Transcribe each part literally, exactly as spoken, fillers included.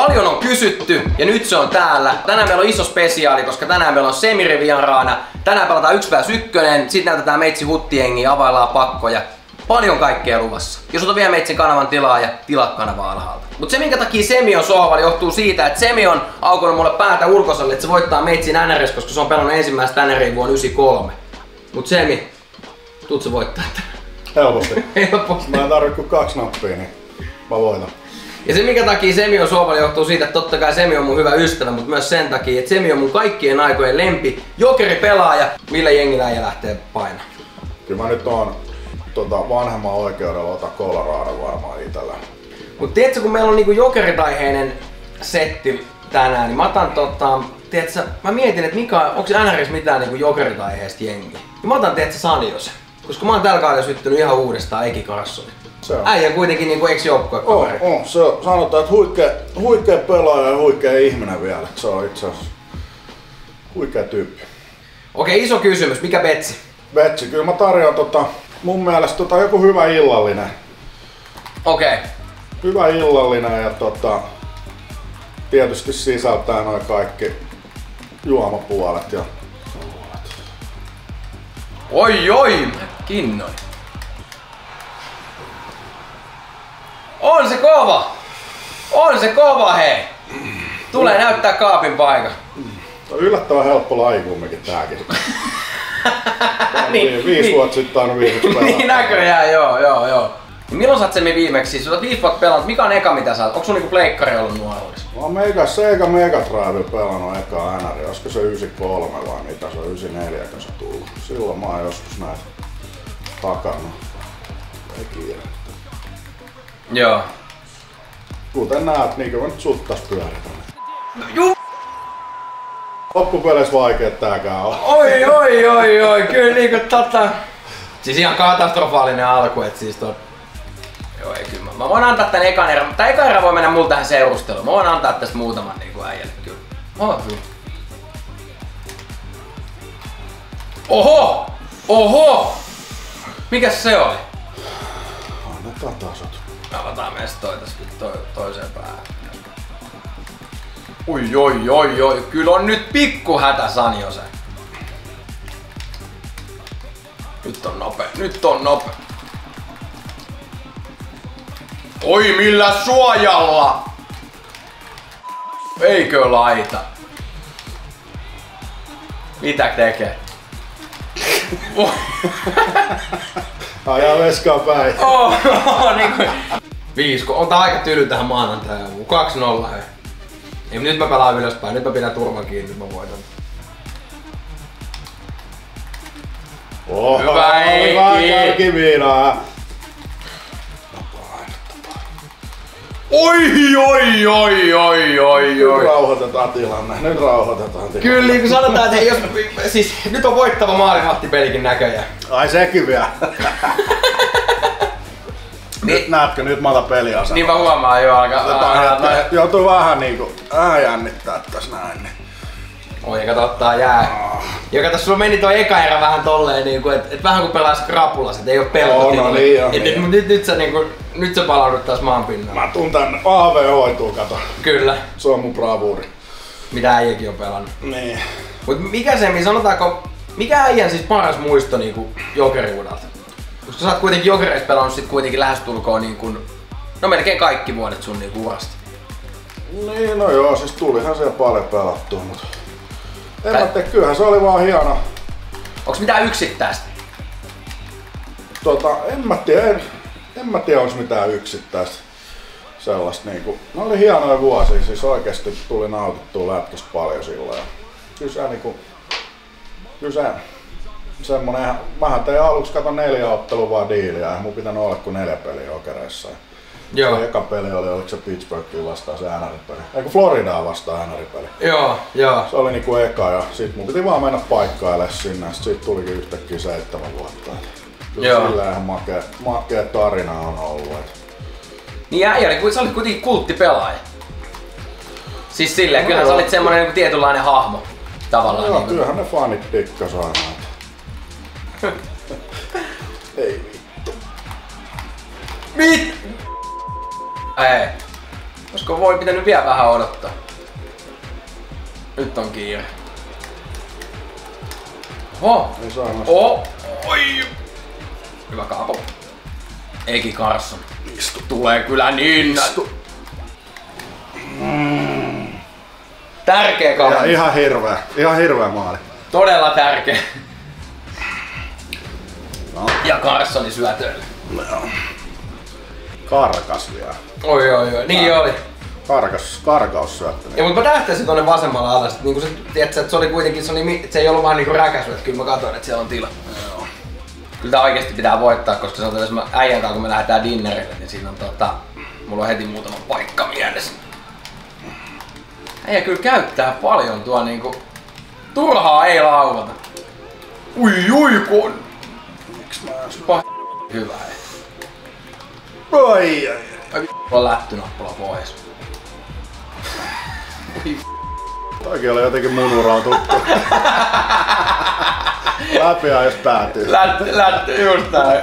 Paljon on kysytty ja nyt se on täällä. Tänään meillä on iso spesiaali, koska tänään meillä on Semiri vieraana. Tänään pelataan yksi vastaan yksi, sit näytetään meitsi huttiengiä, availlaan pakkoja. Paljon kaikkea luvassa. Jos otat vielä meitsin kanavan tilaa ja tilat kanavaa alhaalta. Mut se minkä takia Semi on sohvalla johtuu siitä, että Semi on aukonut mulle päätä ulkoselle, että se voittaa meitsin N R S, koska se on pelannut ensimmäistä N R I vuonna yhdeksänkymmentäkolme. Mut Semi, tuut se voittaa tänään. Helposti. Helposti. Mä en tarvitse kuin kaksi nappia, niin mä voitan. Ja se minkä takia Semi on sohvalla johtuu siitä, että totta kai Semi on mun hyvä ystävä, mutta myös sen takia, että Semi on mun kaikkien aikojen lempi jokeripelaaja, millä jengillä äijä lähtee painaa. Kyllä mä nyt oon tota, vanhemman oikeudella ota Colorado varmaan itellä. Mut tiedätkö, kun meillä on niinku jokeritaiheinen setti tänään, niin mä otan tota, tiedätkö, mä mietin, että mikä, onko N R S mitään niinku jokeritaiheesta jengiä. Ja mä otan tiedätkö Sanjosen, koska mä oon tällä kaudella syttynyt ihan uudestaan Eki Carlssonin. Äijä kuitenkin niinku ex joukkuekaveri. On, on. Se on, sanotaan, että huikea, huikea pelaaja ja huikea ihminen vielä. Se on itse asiassa huikea tyyppi. Okei, iso kysymys. Mikä betsi? Betsi, kyllä mä tarjoan tota, mun mielestä tota, joku hyvä illallinen. Okei. Okay. Hyvä illallinen ja tota, tietysti sisältää noin kaikki juomapuolet ja oi oi, mä kinnoin. On se kova! On se kova, hei! Tulee näyttää kaapin paikan. On yllättävän helppo laji kumminkin tääkin. niin, viisi niin, vuotta sitten on viimeksi pelata. Niin näköjään, joo, joo, joo. Milloin sä oot Semi viimeksi? Siis oot viisi vuotta pelannut. Mikä on eka mitä sä oot? Onko sun niinku pleikkari ollut nuoruudessa? Mä oon mega, Sega Mega Drive pelannut eka N R I. Olisiko se yhdeksänkymmentäkolme vai mitä se on yhdeksänkymmentäneljä kun se tullut. Silloin mä oon joskus näitä hakannut. Ei kiire. Joo. Kuten näet, niinkö mä nyt suttas pyöritän. Ju- Loppupeleissä vaikeet tääkään on. Oi oi oi oi, kyllä niinku tota... Siis ihan katastrofaalinen alku, et siis tot... Joo ei kyllä. Mä voin antaa tän ekan erän, tää eka erä voi mennä mulla tähän seurusteluun. Mä voin antaa tästä muutaman niinku äijälle kyllä. Oh, kyllä. Oho! Oho! Mikäs se oli? Annetaan tasot. Avataan meistä toi tästä to, toiseen päähän. Oi oi oi oi, kyllä on nyt pikku hätä Sanjosen. Nyt on nopea, nyt on nopea. Oi millä suojalla! Eikö laita? Mitä tekee? Ajaa veskaan päin. Oh, oh, niin kuin. Viisko, on tää aika tyly tähän maanantajamuun. kaksi nolla hei. Ei, nyt mä pelaan ylöspäin, nyt mä pidän turvan kiinni, nyt mä voitan. Oho, hyvä Eikki! Hyvä kärkiviinaa! Oi oi oi oi oi Nyt oi. rauhoitetaan tilanne, nyt rauhoitetaan tilanne. Kyllä niin kuin sanotaan, että hei, jos, siis nyt on voittava maalivahtipelikin näköjään. Ai sekin vielä. Nyt näetkö, nyt mä otan peliasemaa. Niin mä huomaan jo alkaa. Joutuu vähän niinku vähän jännittää tässä näin. Niin. Oi, kato ottaa jää. Ja kato, sulla meni toi eka erä vähän tolleen niinku, et, et vähän kun pelais krapulas, et ei oo pelkotila. No, no niin on, et niin nyt, nyt, nyt, sä niinku, nyt sä palaudut taas maan pinnalla. Mä tuun tänne, A V hoituu, kato. Kyllä. Se on mun bravuuri. Mitä äijäkin on pelannut. Niin. Mut mikä se, sanotaanko, mikä äijän siis paras muisto niinku jokeriudelta? Koska sä oot kuitenkin jokereissa pelannut sit kuitenkin lähestulkoon niinku, no melkein kaikki vuodet sun niinku urasta. Niin, no joo, siis tulihan siellä paljon pelattua, mut en mä tiedä, kyllähän se oli vaan hieno. Onks mitään yksittäistä? Tota, en mä tiedä, en, en mä tiedä onks mitään yksittäistä sellaista niinku. Ne oli hienoja vuosia, siis oikeesti tuli nautittua lätkistä paljon silloin. Ja kyllä se niinku, kyllä se semmonen, mähän tein aluksi kato neljä ottelua vaan diiliä, ja mun pitänyt olla kuin neljä peliä jokereissa. Joo. Se eka peli oli, oliko se Pittsburghia vastaan se N R I-peli, eikö Floridaa vastaan N R I-peli. Joo, joo. Se oli niinku eka ja sit mun piti vaan mennä paikkailemaan sinne ja sit siitä tulikin yhtäkkiä seitsemän vuotta. Kyllä joo. Sillä ihan makea, makea tarina on ollut. Et. Niin äijä, sä olit kuitenkin kulttipelaaja. Siis silleen, No, kyllähän joo. sä olit semmonen niinku tietynlainen hahmo. Tavallaan. Joo, niin kyllähän ne fanit tikkas aina. Ei vittu. Mit? Ei. Olisiko voi pitänyt vielä vähän odottaa? Nyt on kiire. Oho! Ei saa Oho! Oi! Hyvä kaapo. Eki Carson. Istu. Tulee kyllä niin. Istu. Mm. Tärkeä Ja kaveri. ihan hirveä. Ihan hirveä maali. Todella tärkeä. No. Ja Carsoni syötöille. No. Karkas vielä. Oi oi oi, niin oli. Karkas, karkaus syöttö. Ja mutta mä tähtäsin tonne vasemmalla alas, niinku se, tiiätkö, että se oli kuitenkin, se, oli, se ei ollut vaan niinku räkäsy, että kyllä mä katsoin, että siellä on tila. Joo. Kyllä tää oikeesti pitää voittaa, koska sanotaan, jos mä äijän kanssa, kun me lähdetään dinnerille, niin siinä on tota, mulla on heti muutama paikka mielessä. Äijä kyllä käyttää paljon tuo niinku, turhaa ei laulata. Ui ui kun. Miks mä Pah... Hyvä ei. Oi ai Ai on lättynappula pois. Toikin oli jotenkin mun uraan tuttu. Läpiä jos päätyy. Lätty, lätty, just näin.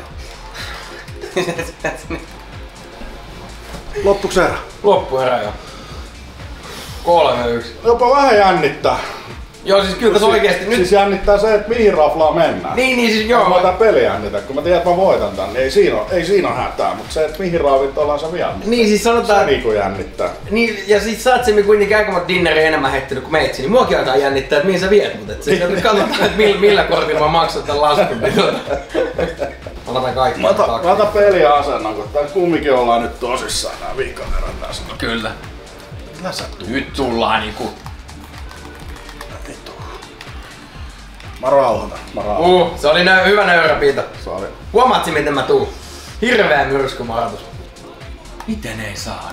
Loppuks erä? Loppuerä jo. kolme yksi. Jopa vähän jännittää. Joo siis kyllä tässä oikeesti nyt... Siis jännittää se, että mihin raflaan mennään. Niin niin siis Joo. Mä joo. tää peli jännitä, kun mä tiedän, että mä voitan tän, niin ei siinä oo, ei siinä oo hätää, mutta se, että mihin raavit ollaan se vielä. Niin siis sanotaan... Se niinku jännittää. Niin, ja sit sä oot se kuitenkin aika dinneri enemmän heittänyt kuin meitsi, niin muakin alkaa jännittää, että mihin sä viet mut. Et sit katsotaan, että millä, millä kortilla mä maksan tän laskun. Otetaan kaikki. Mä otan, mä otan peliä asennon, kun tää kumminkin ollaan nyt tosissaan nää viikon erän tässä. Kyllä. Läsä tuu. Nyt tullaan niinku... Vittu. Mä rauhoitan, mä rauhoitan. Uh, se oli nö- hyvä nöyräpinta. Se oli. Huomaatsi miten mä tuun? Hirveä myrskymahdollisuus. Miten ei saada?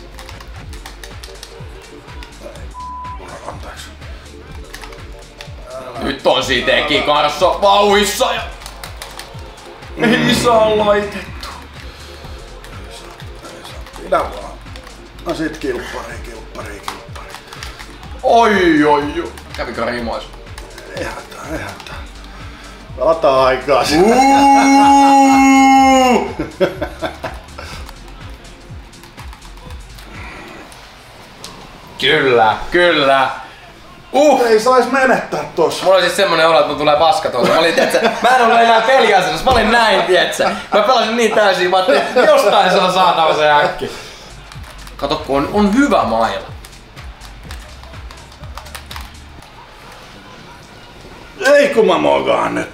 Anteeksi. Nyt on siitä Eki Carson vauhissa ja... Ei saa laitettu. Pidä vaan. No sit kilppari, kilppari, kilppari. Oi oi oi. Kävikö rimois? Ei hätää, ei hätää. Pelataan aikaa. Kyllä, kyllä. Uh! Ei sais menettää tossa. Mulla oli siis semmonen olo, että mun tulee paska tuolta. Mä olin, tiiätsä, mä en ollut enää peliasennossa, mä olin näin, tiiätsä. Mä pelasin niin täysin, mä ajattelin, että jostain se on saatava se äkki. Kato, kun on, on hyvä maila. Ei kun mä mokaan nyt.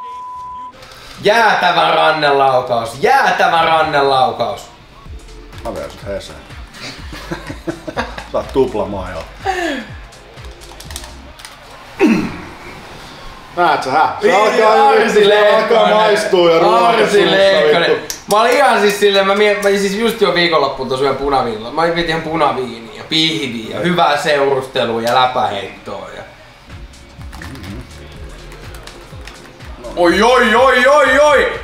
Jäätävä rannelaukaus, jäätävä rannelaukaus. Mä vien sut Heseen. Saat tupla mailla. Näet sä, hä? Se alkaa, Arsi se alkaa maistuu ja Arsi Leikkonen. vittu. Mä olin ihan siis silleen, mä, mie, mä siis just jo viikonloppuun tuossa yhden punaviinilla. Mä piti ihan punaviiniä ja pihviä ja hyvää seurustelua ja läpäheittoa. Ja... Oi oi oi oi oi!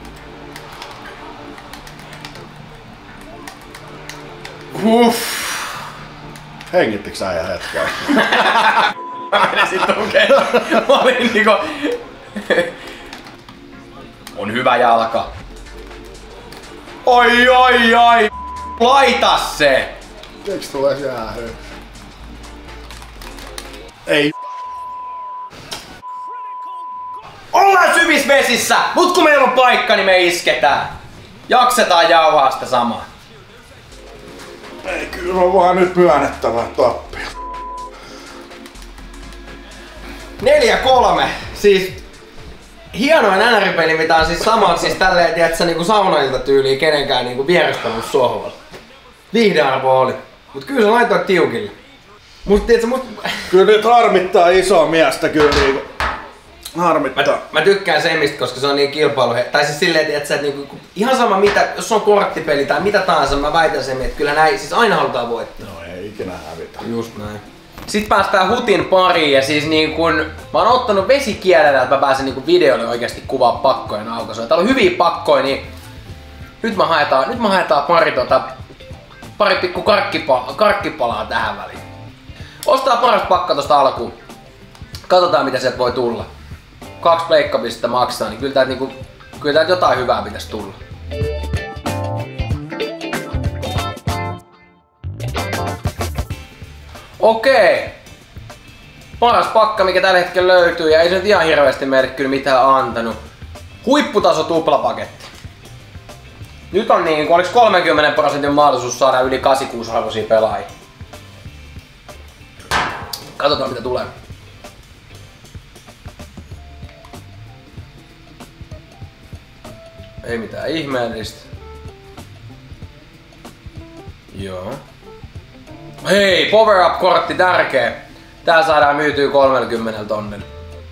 Uff. Hengittikö sä ja hetken? Mä menesin tukeen. Mä olin niinku... On hyvä jalka. Oi oi oi! Laita se! Eiks tulee jäähyä? Ei. Ollaan syvissä vesissä, mut kun meillä on paikka, niin me isketään. Jaksetaan jauhaa sitä samaa. Ei, kyllä on vaan nyt myönnettävä tappia. neljä kolme. Siis hienoin N R-peli, mitä on siis sama, siis tälleen, tiiätsä, niinku saunailta tyyliin kenenkään niinku vierestänyt sohvalla. Viihdearvo oli. Mut kyllä se laitoi tiukille. Mut tiiätsä, mut... Kyllä nyt harmittaa isoa miestä kyllä niinku. Harmittaa. Mä, mä tykkään Semistä, koska se on niin kilpailu. Tai siis silleen, tiiätsä, että niinku, ihan sama mitä, jos on korttipeli tai mitä tahansa, mä väitän sen, että kyllä näin, siis aina halutaan voittaa. No ei ikinä hävitä. Just näin. Sitten päästään hutin pariin ja siis niin kun, mä oon ottanut vesikielellä, että mä pääsen niin videolle oikeasti kuvaa pakkojen aukaisua. Täällä on hyviä pakkoja, niin nyt mä haetaan, nyt mä haetaan pari, tota, pari pikku karkkipalaa, karkkipalaa tähän väliin. Ostaa paras pakka tosta alkuun. Katsotaan mitä sieltä voi tulla. Kaksi pleikkapistettä maksaa, niin kyllä täältä niinku, kyllä täältä jotain hyvää pitäisi tulla. Okei. Paras pakka mikä tällä hetkellä löytyy ja ei se nyt ihan hirveästi meille kyllä mitään antanut. Huipputaso tuplapaketti. Nyt on niin, oliks kolmekymmentä prosentin mahdollisuus saada yli kahdeksankymmentäkuusi arvoisia pelaajia. Katsotaan mitä tulee. Ei mitään ihmeellistä. Joo. Hei, power up kortti tärkeä. Tää saadaan myytyä kolmekymmentä tonnin.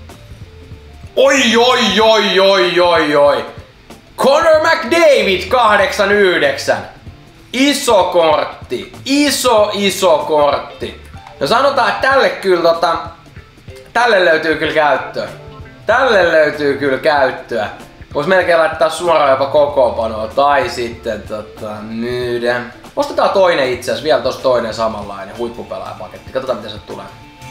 Oi oi oi oi oi oi. Connor McDavid kahdeksankymmentäyhdeksän. Iso kortti. Iso iso kortti. No sanotaan, että tälle kyllä tota... Tälle löytyy kyllä käyttöä. Tälle löytyy kyllä käyttöä. Vois melkein laittaa suoraan jopa kokoonpanoa tai sitten tota myydä. Ostetaan toinen itse asiassa, vielä tossa toinen samanlainen huippupelaajapaketti. Katsotaan mitä se tulee.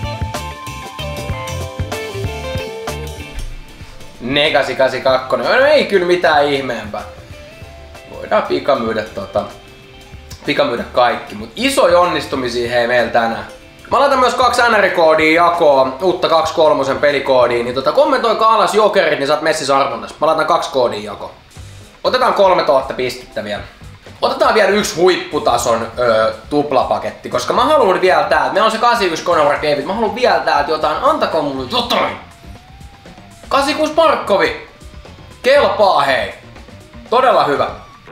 Ne kahdeksan kahdeksankymmentäkaksi. No ei kyllä mitään ihmeempää. Voidaan pikamyydä tota... Pikamyydä kaikki, mut isoja onnistumisia hei meillä tänään. Mä laitan myös kaksi N R-koodia jakoon, uutta kaksikymmentäkolme pelikoodiin, niin tota, kommentoikaa alas jokerit, niin saat messissä arvonnassa. Mä laitan kaksi koodia jakoon. Otetaan kolmetuhatta pistettä vielä. Otetaan vielä yksi huipputason öö, tuplapaketti, koska mä haluan vielä täältä. Meillä on se kahdeksankymmentäyksi Connor McDavid, mä haluan vielä täältä jotain. Antakaa mulle jotain! kahdeksankymmentäkuusi Markkovi! Kelpaa hei! Todella hyvä!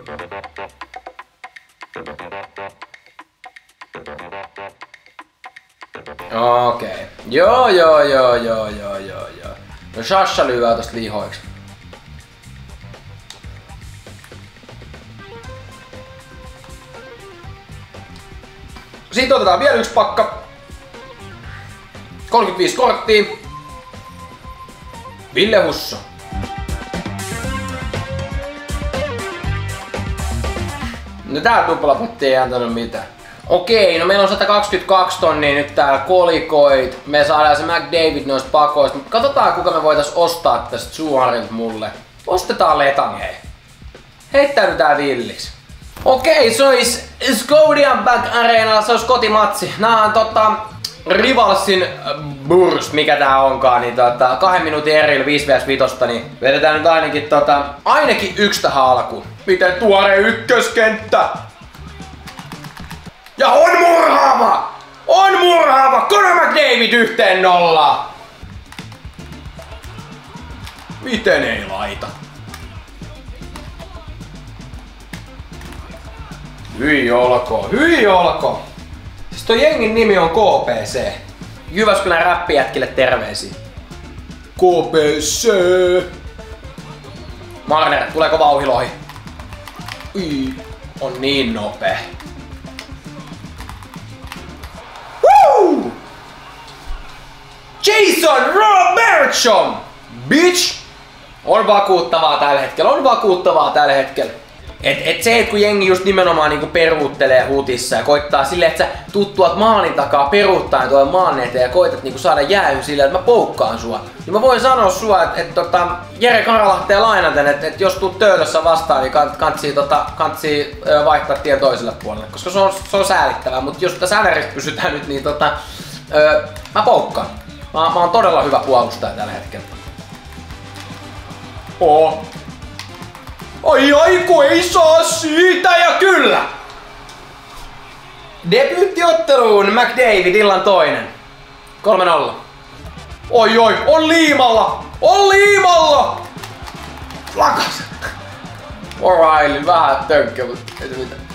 Okei. Okay. Joo joo joo joo joo joo joo. No Sasha lyövää tosta lihoiksi. Sitten otetaan vielä yksi pakka. kolmekymmentäviisi korttia. Ville Husso. No tää tuplapotti ei antanut mitään. Okei, no meillä on sata kaksikymmentäkaksi tonnia nyt täällä kolikoit. Me saadaan se McDavid noista pakoista. Mutta katsotaan kuka me voitais ostaa tästä suorilta mulle. Ostetaan Letang hei. Heittäydytään villiksi. Okei, se ois Scotiabank Arenalla, se ois kotimatsi. Nää on tota Rivalsin Burst, mikä tää onkaan, niin tota kahden minuutin erillä viisi viiva viisi, niin vedetään nyt ainakin tota ainakin yksi tähän alkuun. Miten tuore ykköskenttä? Ja on murhaava! On murhaava! Connor McDavid yhteen nollaan! Miten ei laita? Hyi olkoon, hyi olkoon! Siis toi jengin nimi on K P C. Jyväskylän räppijätkille terveisiä. K P C! Marner, tuleeko vauhilohi? Ui, on niin nopea. Woo! Jason Robertson! Bitch! On vakuuttavaa tällä hetkellä, on vakuuttavaa tällä hetkellä. Et, et se, et kun jengi just nimenomaan niinku peruuttelee hutissa ja koittaa silleen, että sä tuttuat maalin takaa peruuttaen tuolla maan eteen ja koitat niinku saada jäähyn silleen, että mä poukkaan sua. Niin mä voin sanoa sua, että et, tota, Jere Karalahteen lainaten, että et jos tuut töölössä vastaan, niin kant, kantsii, tota, kantsii ö, vaihtaa tien toiselle puolelle, koska se on, se on säälittävää. Mutta jos tässä N R:ssä pysytään nyt, niin tota, ö, mä poukkaan. Mä, mä oon todella hyvä puolustaja tällä hetkellä. Oo. Ai ai kun ei saa siitä ja kyllä! Debyyttiotteluun McDavid illan toinen. kolme nolla. Oi oi, on liimalla! On liimalla! Lakas! O'Reilly, vähän tönkkä, mutta ei se mitään.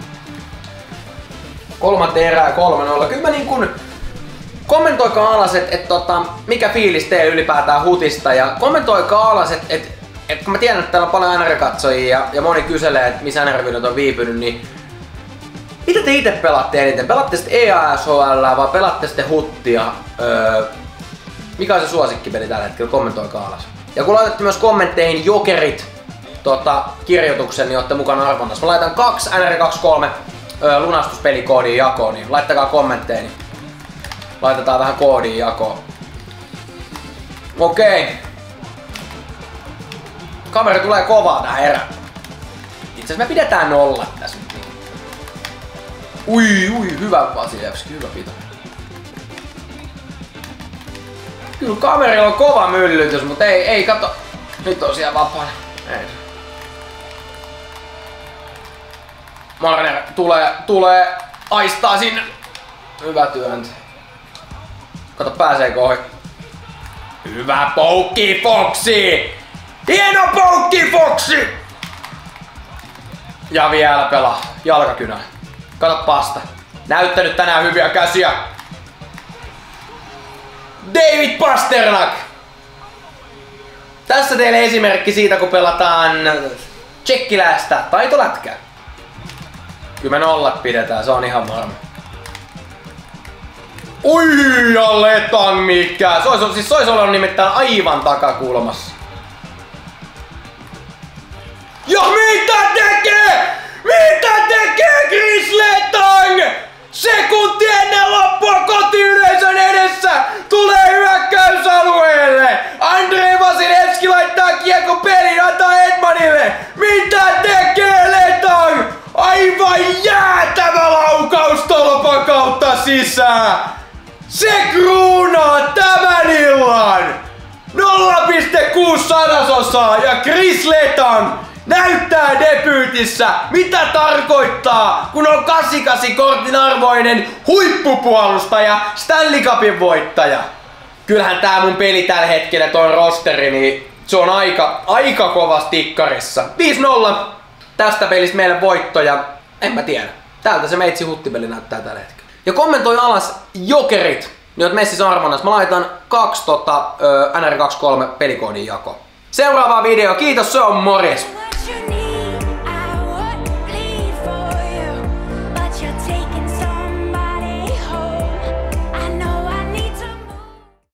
Kolmanteen erää kolme nolla. Kyllä mä niin kun... Kommentoikaa alas, että et, tota, mikä fiilis teillä ylipäätään hutista ja kommentoikaa alas, että et, et kun mä tiedän, että täällä on paljon N R-katsojia ja, ja moni kyselee, että missä N R-videot on viipynyt, niin mitä te itse pelaatte eniten? Pelaatte sitten E A S H L vai pelaatte sitten huttia? Öö, mikä on se suosikkipeli tällä hetkellä? Kommentoikaa alas. Ja kun laitatte myös kommentteihin jokerit tota, kirjoituksen, niin ootte mukana arvonnassa. Mä laitan kaksi N R kaksikymmentäkolme öö, lunastuspelikoodin jakoon, niin laittakaa kommentteihin. Niin laitetaan vähän koodin jakoon. Okei. Kaveri tulee kovaa tähän erään. Itse asiassa me pidetään nollat tässä. Ui, ui, hyvä Vasilevski, hyvä pito. Kyllä kamerilla on kova myllytys, mutta ei, ei kato. Nyt on siellä vapaana. Ei. Marner tulee, tulee, aistaa sinne. Hyvä työntö. Kato pääseekö ohi. Hyvä poukki Foxy! Hieno poukki Foxy! Ja vielä pelaa jalkakynä. Kato pasta. Näyttänyt tänään hyviä käsiä. David Pasternak! Tässä teille esimerkki siitä, kun pelataan tsekkiläistä taitolätkää. Kyllä me nollat pidetään, se on ihan varma. Ui, ja Letang mikä! Se olisi, siis se olisi ollut nimittäin aivan takakulmassa. Ja mitä tekee? Mitä tekee Chris Letang? Sekunti ennen loppua kotiyleisön edessä tulee hyökkäysalueelle. Andrei Vasilevski laittaa kiekko pelin, antaa Edmanille. Mitä tekee Letang? Aivan jäätävä laukaus tolpan kautta sisään. Se kruunaa tämän illan. nolla pilkku kuusi sadasosaa ja Chris Letang näyttää debyytissä, mitä tarkoittaa, kun on kahdeksankymmentäkahdeksan kortin arvoinen huippupuolustaja, Stanley Cupin voittaja. Kyllähän tää mun peli tällä hetkellä, toi rosteri, niin se on aika, aika kovassa tikkarissa. viisi nolla tästä pelistä meille voittoja, en mä tiedä. Täältä se meitsi huttipeli näyttää tällä hetkellä. Ja kommentoi alas jokerit, niin oot messis armonas. Mä laitan kaksi tota, N R kaksikymmentäkolme pelikoodin jako. Seuraava video, kiitos, se on morjes!